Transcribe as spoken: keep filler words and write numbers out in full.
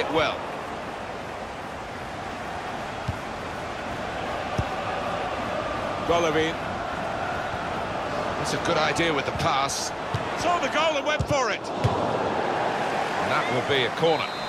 it well. Golovin. That's a good idea with the pass. Saw the goal and went for it. And that will be a corner.